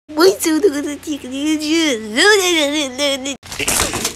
もう一度のことっていうかね、